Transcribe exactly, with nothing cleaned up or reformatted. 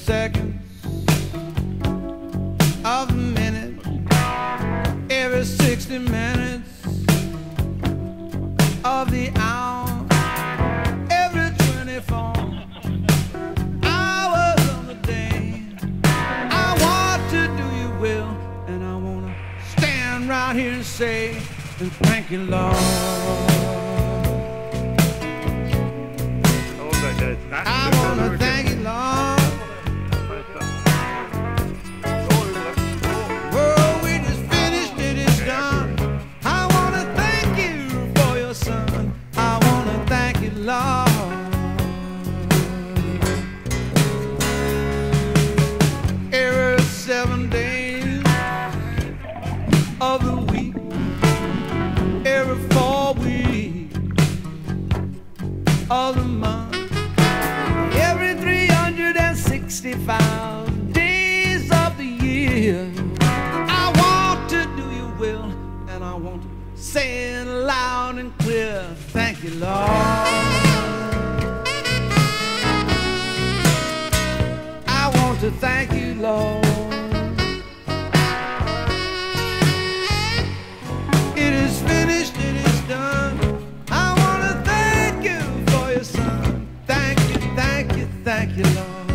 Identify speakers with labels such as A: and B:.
A: seconds of the minute, every sixty minutes of the hour, every twenty-four hours of the day. I want to do you well, and I want to stand right here and say, and thank you, Lord. I want to thank you, Lord. Oh, we just finished it, it's done. I want to thank you for your son. I want to thank you, Lord. Every seven days of the week, every four weeks of the month, every three hundred sixty-five days of the year, I want to do you well, and I want to say it loud and clear. Thank you, Lord. I want to thank you, Lord. It is finished, it is done. I want to thank you for your son. Thank you, thank you, thank you, Lord.